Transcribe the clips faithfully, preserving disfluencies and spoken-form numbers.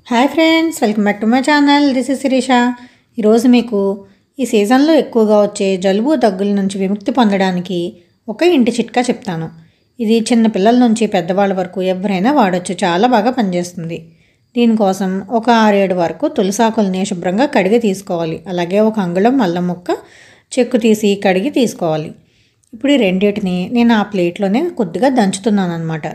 Hi friends, welcome back to my channel. This is Sireesha. ఈరోజు మీకు ఈ సీజన్లో ఎక్కువగా వచ్చే జలుబు దగ్గుల నుంచి విముక్తి పొందడానికి ఒక ఇంటి చిట్కా చెప్తాను. ఇది చిన్న పిల్లల నుంచి పెద్దవాళ్ళ వరకు ఎవరైనా వాడచ్చు. చాలా బాగా పనిచేస్తుంది. దీనికోసం ఒక ఆరేడు వరకు తులసాకుల్ని శుభ్రంగా కడిగి తీసుకోవాలి. అలాగే ఒక అంగుళం అల్లం ముక్క చెక్కు తీసి కడిగి తీసుకోవాలి. ఇప్పుడు ఈ రెండింటిని నేను ఆ ప్లేట్లోనే కొద్దిగా దంచుతున్నాను అన్నమాట.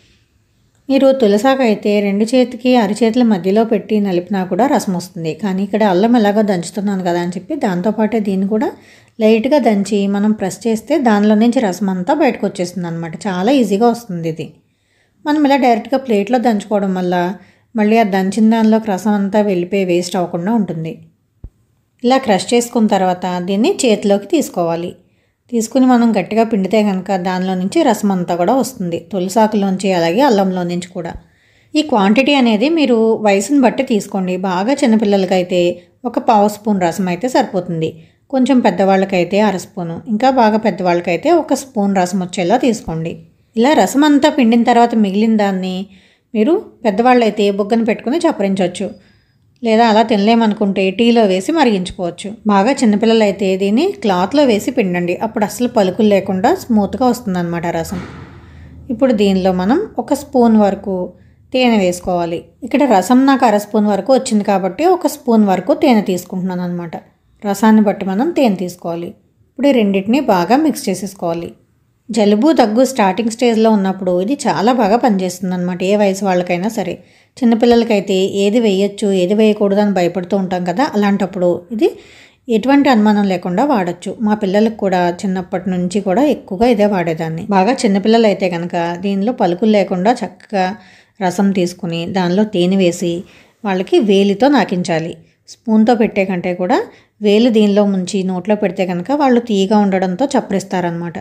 మీరు తులసాకు అయితే రెండు చేతికి అరిచేతుల మధ్యలో పెట్టి నలిపినా కూడా రసం వస్తుంది. కానీ ఇక్కడ అల్లం ఎలాగో దంచుతున్నాను కదా అని చెప్పి దాంతోపాటే దీన్ని కూడా లైట్గా దంచి మనం ప్రెస్ చేస్తే దానిలో నుంచి రసం అంతా బయటకు వచ్చేస్తుంది అనమాట. చాలా ఈజీగా వస్తుంది ఇది. మనం ఇలా డైరెక్ట్గా ప్లేట్లో దంచుకోవడం వల్ల మళ్ళీ ఆ దంచిన దానిలోకి రసం అంతా వెళ్ళిపోయి వేస్ట్ అవ్వకుండా ఉంటుంది. ఇలా క్రష్ చేసుకున్న తర్వాత దీన్ని చేతిలోకి తీసుకోవాలి. తీసుకుని మనం గట్టిగా పిండితే కనుక దానిలో నుంచి రసం అంతా కూడా వస్తుంది. తులసాకులోంచి అలాగే అల్లంలో నుంచి కూడా. ఈ క్వాంటిటీ అనేది మీరు వయసుని బట్టి తీసుకోండి. బాగా చిన్నపిల్లలకైతే ఒక పావు స్పూన్ రసం అయితే సరిపోతుంది. కొంచెం పెద్దవాళ్ళకైతే అర స్పూను, ఇంకా బాగా పెద్దవాళ్ళకైతే ఒక స్పూన్ రసం వచ్చేలా తీసుకోండి. ఇలా రసం అంతా పిండిన తర్వాత మిగిలిన దాన్ని మీరు పెద్దవాళ్ళైతే బుగ్గన పెట్టుకుని చప్పరించవచ్చు. లేదా అలా తినలేమనుకుంటే టీలో వేసి మరిగించుకోవచ్చు. బాగా చిన్నపిల్లలు అయితే దీన్ని క్లాత్లో వేసి పిండండి. అప్పుడు అసలు పలుకులు లేకుండా స్మూత్గా వస్తుందన్నమాట రసం. ఇప్పుడు దీనిలో మనం ఒక స్పూన్ వరకు తేనె వేసుకోవాలి. ఇక్కడ రసం నాకు అర స్పూన్ వరకు వచ్చింది కాబట్టి ఒక స్పూన్ వరకు తేనె తీసుకుంటున్నాను అనమాట. రసాన్ని బట్టి మనం తేనె తీసుకోవాలి. ఇప్పుడు ఈ రెండింటిని బాగా మిక్స్ చేసేసుకోవాలి. జలుబు దగ్గు స్టార్టింగ్ స్టేజ్లో ఉన్నప్పుడు ఇది చాలా బాగా పనిచేస్తుంది అనమాట. ఏ వయసు వాళ్ళకైనా సరే. చిన్నపిల్లలకైతే ఏది వేయచ్చు ఏది వేయకూడదు అని భయపడుతూ ఉంటాం కదా, అలాంటప్పుడు ఇది ఎటువంటి అనుమానం లేకుండా వాడచ్చు. మా పిల్లలకు కూడా చిన్నప్పటి నుంచి కూడా ఎక్కువగా ఇదే వాడేదాన్ని. బాగా చిన్నపిల్లలు అయితే కనుక దీనిలో పలుకులు లేకుండా చక్కగా రసం తీసుకుని దానిలో తేనె వేసి వాళ్ళకి వేలితో నాకించాలి. స్పూన్తో పెట్టే కంటే కూడా వేలు దీనిలో ముంచి నోట్లో పెడితే కనుక వాళ్ళు తీయగా ఉండడంతో చప్పరిస్తారనమాట.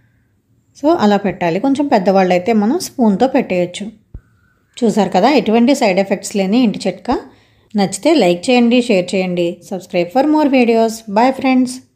సో అలా పెట్టాలి. కొంచెం పెద్దవాళ్ళు అయితే మనం స్పూన్తో పెట్టేయచ్చు. చూసారు కదా, ఎటువంటి సైడ్ ఎఫెక్ట్స్ లేని ఇంటి చిట్కా. నచ్చితే లైక్ చేయండి, షేర్ చేయండి, subscribe for more videos. Bye friends.